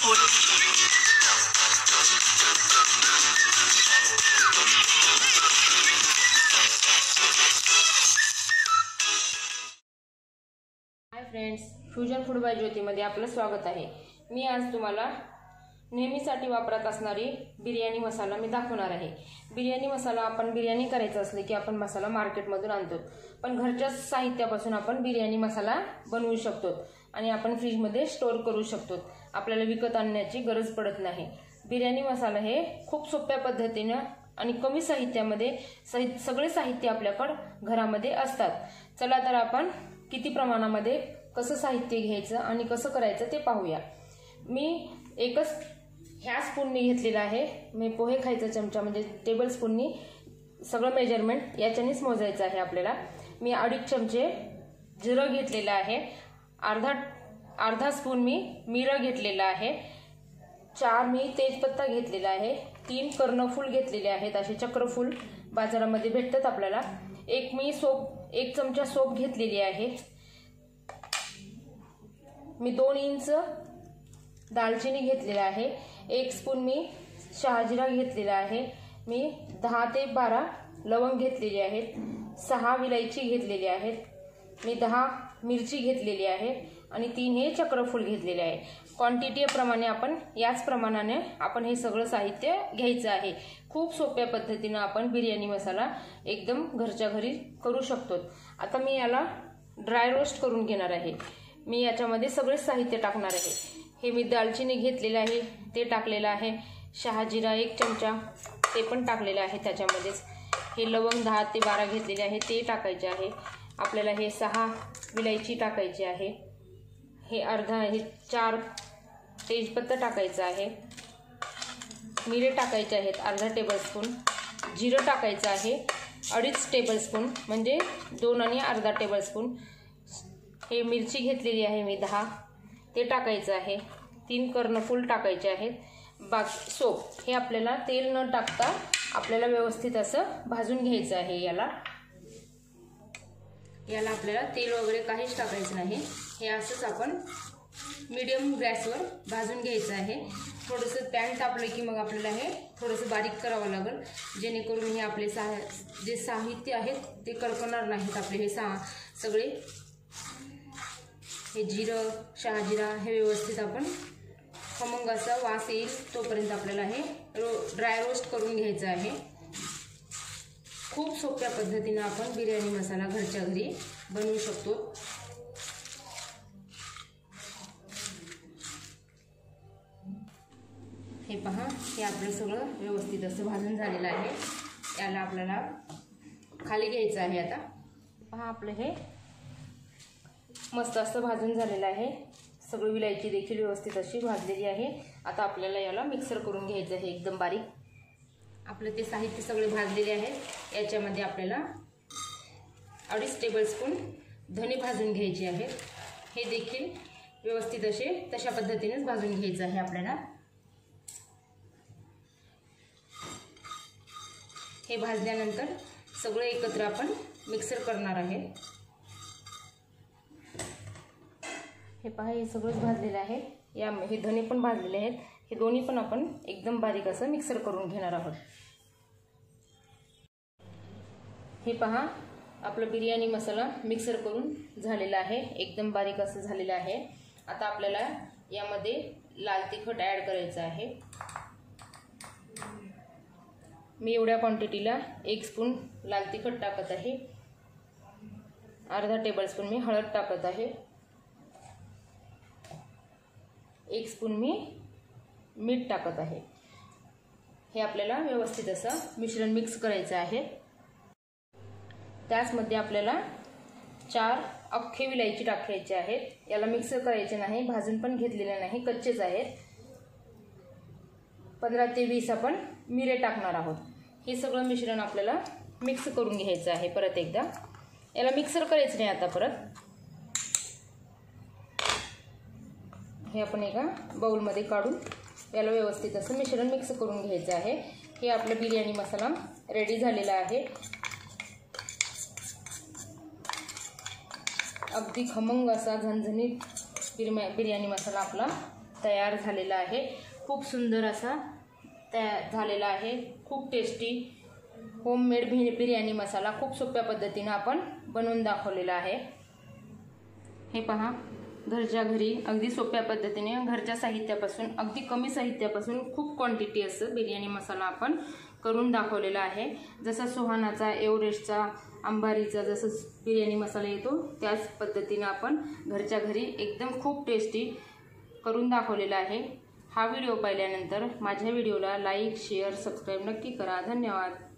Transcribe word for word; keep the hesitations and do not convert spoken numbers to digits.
High friends, fusion food by ज्योतीमध्ये आपलं स्वागत आहे। मी आज तुम्हाला नेहमीसाठी वापरत असणारी बिर्याणी मसाला मी दाखवणार आहे। बिर्याणी मसाला आपण बिर्याणी करायचं असले की आपण मसाला मार्केटमधून आणतो, पण घरच्या साहित्यापासून आपण बिर्याणी मसाला बनवू शकतो आणि आपण फ्रीजमध्ये स्टोर करू शकतो। आपल्याला विकत आणण्याची गरज पडत नाही। बिर्याणी मसाला हे खूप सोप्या पद्धतीने आणि कमी साहित्यामध्ये सगळे साहित्य आपल्याकडे घरामध्ये असतात। चला तर आपण किती प्रमाणामध्ये कसं साहित्य घ्यायचं आणि कसं करायचं ते पाहूया। मी एकच ह्या स्पूननी घेतलेला आहे। मी पोहे खायचा चमचा म्हणजे टेबल स्पूननी सगळं मेजरमेंट याच्यानेच मोजायचं आहे आपल्याला। मी अडीच चमचे जिरं घेतलेलं आहे, अर्धा अर्धा स्पून मी मिरं घेतलेला आहे, चार मी तेजपत्ता घेतलेला आहे, तीन कर्णफूल घेतलेले आहेत, असे चक्रफूल बाजारामध्ये भेटतात आपल्याला। एक मी सोप एक चमचा सोप घेतलेली आहे। मी दोन इंच दालचिनी घेतलेला आहे, एक स्पून मी शहाजिरा घेतलेला आहे, मी दहा ते बारा लवंग घेतलेली आहेत, सहा विलायची घेतलेली आहेत, मी दहा मिरची घेतलेली आहे आणि तीन हे चक्रफूल घेतलेले आहे। क्वांटिटी प्रमाणे आपण याच प्रमाणाने आपण हे सगळं साहित्य घ्यायचं आहे। खूप सोप्या पद्धतीने आपण बिर्याणी मसाला एकदम घरच्या घरी करू शकतो। आता मी याला ड्राय रोस्ट करून घेणार आहे। मी याच्यामध्ये सगळे साहित्य टाकणार आहे। हे मी दालचिनी घेतलेलं आहे ते टाकलेलं आहे, शहाजिरा एक चमचा ते पण टाकलेलं आहे त्याच्यामध्येच, हे लवंग दहा ते बारा घेतलेले आहे ते टाकायचे आहे आपल्याला, हे सहा विलायची टाकायची आहे, हे अर्धा हे चार तेजपत्ता टाकायचं आहे, मिरे टाकायचे आहेत अर्धा टेबलस्पून, जिरं टाकायचं आहे अडीच टेबलस्पून म्हणजे दोन आणि अर्धा टेबलस्पून, हे मिरची घेतलेली आहे मी दहा ते टाकायचं आहे, तीन कर्णफूल टाकायचे आहेत, बाक सोप हे आपल्याला तेल न टाकता आपल्याला व्यवस्थित असं भाजून घ्यायचं आहे। याला याला आपल्याला तेल वगैरे काहीच टाकायचं नाही, हे असंच आपण मीडियम गॅसवर भाजून घ्यायचं आहे। थोडंसं पॅन तापलं की मग आपल्याला हे थोडंसं बारीक करावं लागेल, जेणेकरून हे आपले सा जे साहित्य आहेत ते करपणार नाहीत आपले। हे सा सगळे हे जिरं शहाजिरा हे व्यवस्थित आपण खमंग असा वास येईल तोपर्यंत आपल्याला हे रो ड्राय रोस्ट करून घ्यायचं आहे। खूप सोप्या पद्धतीने आपण बिर्याणी मसाला घरच्या घरी बनवू शकतो। हे पहा, हे आपलं सगळं व्यवस्थित असं भाजून झालेलं आहे। याला आपल्याला खाली घ्यायचं आहे। आता पहा, आपलं हे मस्त असं भाजून झालेलं आहे, सगळी विलायची देखील व्यवस्थित अशी भाजलेली आहे। आता आपल्याला याला मिक्सर करून घ्यायचं आहे एकदम बारीक। आपलं ते साहित्य सगळे भाजलेले आहेत, याच्यामध्ये आपल्याला अडीच टेबलस्पून धने भाजून घ्यायचे आहेत, हे देखील व्यवस्थित असे तशा पद्धतीनेच भाजून घ्यायचं आहे आपल्याला। हे भाजल्यानंतर सगळे एकत्र आपण मिक्सर करणार आहे। हे पहा, हे सगळंच भाजलेलं आहे, या हे धने पण भाजलेले आहेत, हे दोन्ही पण आपण एकदम बारीक असं मिक्सर करून घेणार आहोत। हे पहा, आपलं बिर्याणी मसाला मिक्सर करून झालेला आहे, एकदम बारीक असं झालेलं आहे। आता आपल्याला यामध्ये लाल तिखट ॲड करायचं आहे। मी एवढ्या क्वांटिटीला एक स्पून लाल तिखट टाकत आहे, अर्धा टेबलस्पून मी हळद टाकत आहे, एक स्पून मी मीठ टाकत आहे। हे आपल्याला व्यवस्थित असं मिश्रण मिक्स करायचं आहे। त्याचमध्ये आपल्याला चार अख्खे विलायची टाकायचे आहेत, याला मिक्स करायचे नाही, भाजून पण घेतलेले नाही, कच्चेच आहेत। पंधरा ते वीस आपण मिरे टाकणार आहोत। हे सगळं मिश्रण आपल्याला मिक्स करून घ्यायचं आहे परत एकदा। याला मिक्सर करायचं नाही आता परत। हे आपण एका बाउलमध्ये काढून याला व्यवस्थित असं मिश्रण मिक्स करून घ्यायचं आहे। हे आपलं बिर्याणी मसाला रेडी झालेला आहे। अगदी खमंग असा झणझणीत बिर्याणी मसाला आपला तयार झालेला आहे। खूप सुंदर असा तयार झालेला आहे। खूप टेस्टी होममेड बिर्याणी मसाला खूप सोप्या पद्धतीने आपण बनवून दाखवलेला आहे। हे पहा, घरच्या घरी अगदी सोप्या पद्धतीने घरच्या साहित्यापासून, अगदी कमी साहित्यापासून खूप क्वांटिटी असं बिर्याणी मसाला आपण करून दाखवलेला आहे। जसा सुहानाचा, एव्हरेस्टचा, अंबारीचा जसं बिर्याणी मसाला येतो त्याच पद्धतीने आपण घरच्या घरी एकदम खूप टेस्टी करून दाखवलेला आहे। हा व्हिडिओ पाहिल्यानंतर माझ्या व्हिडिओला लाईक, शेअर, सबस्क्राईब नक्की करा। धन्यवाद।